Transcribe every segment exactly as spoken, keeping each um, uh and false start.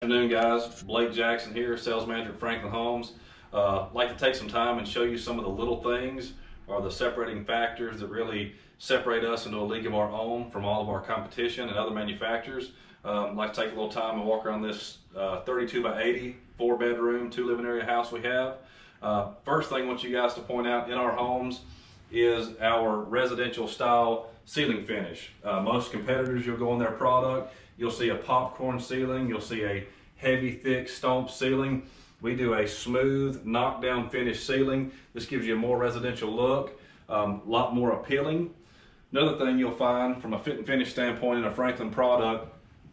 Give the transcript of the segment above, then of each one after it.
afternoon, guys. Blake Jackson here, sales manager at Franklin Homes. Uh, I'd like to take some time and show you some of the little things or the separating factors that really separate us into a league of our own from all of our competition and other manufacturers. Um, I'd like to take a little time and walk around this uh, thirty-two by eighty, four bedroom, two living area house we have. Uh, first thing I want you guys to point out in our homes is our residential style ceiling finish. Uh, most competitors, you'll go on their product, you'll see a popcorn ceiling, you'll see a heavy, thick, stomp ceiling. We do a smooth, knockdown finish ceiling. This gives you a more residential look, a um, lot more appealing. Another thing you'll find from a fit and finish standpoint in a Franklin product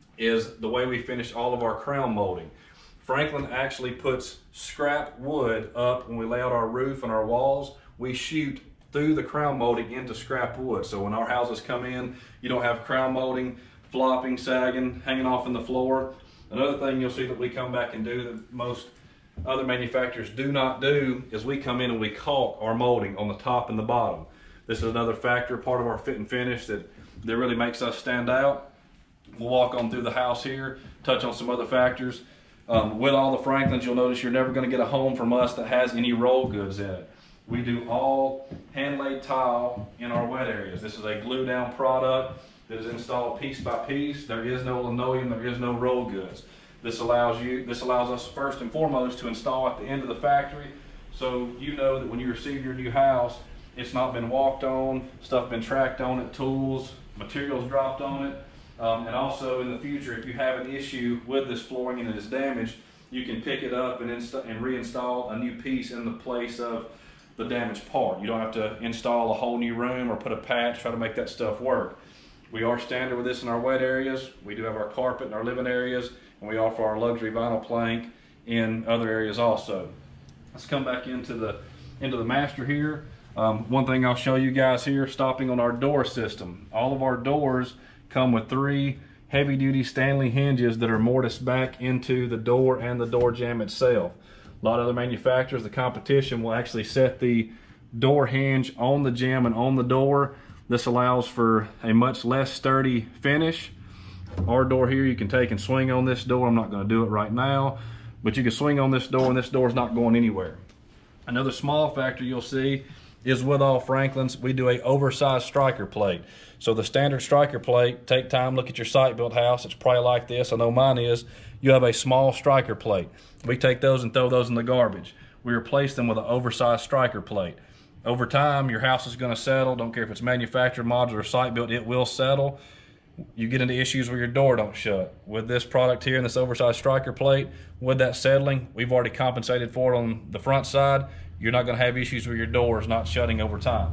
is the way we finish all of our crown molding. Franklin actually puts scrap wood up when we lay out our roof and our walls. We shoot through the crown molding into scrap wood. So when our houses come in, you don't have crown molding flopping, sagging, hanging off in the floor. Another thing you'll see that we come back and do that most other manufacturers do not do is we come in and we caulk our molding on the top and the bottom. This is another factor, part of our fit and finish that, that really makes us stand out. We'll walk on through the house here, touch on some other factors. Um, with all the Franklins, you'll notice you're never going to get a home from us that has any roll goods in it. We do all hand-laid tile in our wet areas. This is a glue-down product that is installed piece by piece. There is no linoleum, there is no roll goods. This allows you, this allows us first and foremost to install at the end of the factory, so you know that when you receive your new house, it's not been walked on, stuff been tracked on it, tools, materials dropped on it. Um, and also in the future, if you have an issue with this flooring and it is damaged, you can pick it up and, and reinstall a new piece in the place of the damaged part. You don't have to install a whole new room or put a patch, try to make that stuff work. We are standard with this in our wet areas. We do have our carpet in our living areas, and we offer our luxury vinyl plank in other areas also. Let's come back into the, into the master here. Um, one thing I'll show you guys here, stopping on our door system. All of our doors come with three heavy-duty Stanley hinges that are mortised back into the door and the door jamb itself. A lot of other manufacturers, the competition, will actually set the door hinge on the jamb and on the door. This allows for a much less sturdy finish. Our door here, you can take and swing on this door. I'm not going to do it right now, but you can swing on this door and this door is not going anywhere. Another small factor you'll see is with all Franklins, we do a oversized striker plate. So the standard striker plate, take time, look at your site-built house. It's probably like this. I know mine is. You have a small striker plate. We take those and throw those in the garbage. We replace them with an oversized striker plate. Over time, your house is going to settle. Don't care if it's manufactured, modular, or site-built, it will settle. You get into issues where your door don't shut. With this product here and this oversized striker plate, with that settling, we've already compensated for it on the front side. You're not going to have issues with your doors not shutting over time.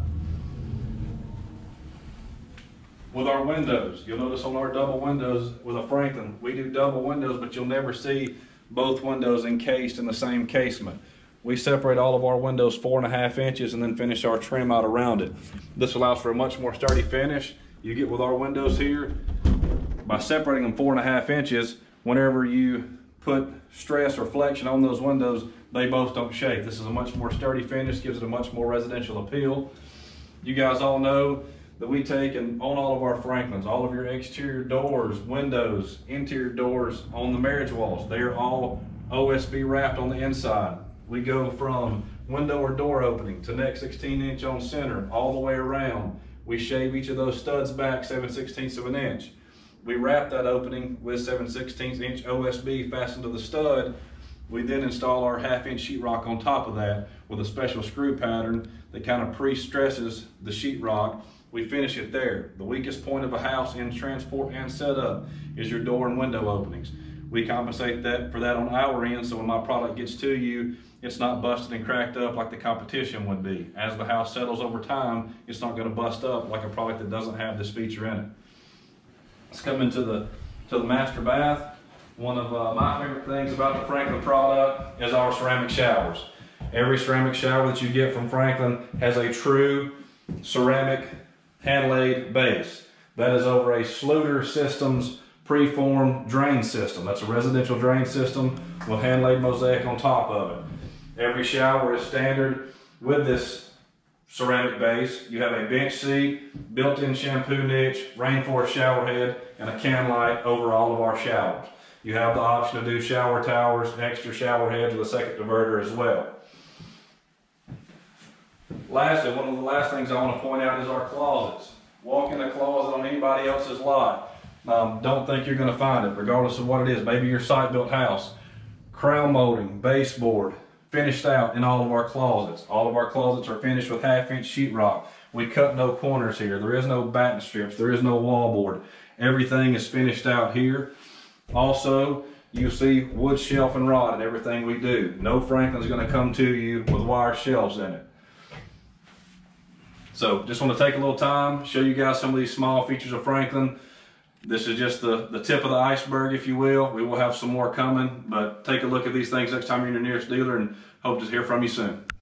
With our windows, you'll notice on our double windows with a Franklin, we do double windows, but you'll never see both windows encased in the same casement. We separate all of our windows four and a half inches and then finish our trim out around it. This allows for a much more sturdy finish. You get with our windows here, by separating them four and a half inches, whenever you put stress or flexion on those windows, they both don't shake. This is a much more sturdy finish, gives it a much more residential appeal. You guys all know that we take and on all of our Franklins, all of your exterior doors, windows, interior doors on the marriage walls, they are all O S B wrapped on the inside. We go from window or door opening to neck sixteen inch on center, all the way around. We shave each of those studs back seven sixteenths of an inch. We wrap that opening with seven sixteenths inch O S B fastened to the stud. We then install our half inch sheetrock on top of that with a special screw pattern that kind of pre-stresses the sheetrock. We finish it there. The weakest point of a house in transport and setup is your door and window openings. We compensate that for that on our end, so when my product gets to you, it's not busted and cracked up like the competition would be. As the house settles over time, it's not going to bust up like a product that doesn't have this feature in it. Let's come into the, to the master bath. One of uh, my favorite things about the Franklin product is our ceramic showers. Every ceramic shower that you get from Franklin has a true ceramic hand-laid base. That is over a Schluter Systems preformed drain system. That's a residential drain system with hand-laid mosaic on top of it. Every shower is standard with this ceramic base. You have a bench seat, built-in shampoo niche, rainforest shower head, and a can light over all of our showers. You have the option to do shower towers, extra shower heads with a second diverter as well. Lastly, one of the last things I want to point out is our closets. Walk in a closet on anybody else's lot. Um, don't think you're going to find it, regardless of what it is. Maybe your site-built house. Crown molding, baseboard, finished out in all of our closets. All of our closets are finished with half-inch sheetrock. We cut no corners here. There is no batten strips. There is no wallboard. Everything is finished out here. Also, you see wood shelf and rod in everything we do. No Franklin's going to come to you with wire shelves in it. So just want to take a little time, show you guys some of these small features of Franklin. This is just the, the tip of the iceberg, if you will. We will have some more coming, but take a look at these things next time you're in your nearest dealer, and hope to hear from you soon.